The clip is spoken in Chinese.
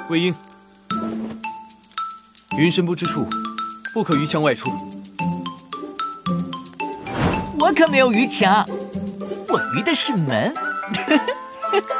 魏婴，云深不知处，不可逾墙外出。 我可没有逾墙，我逾的是门。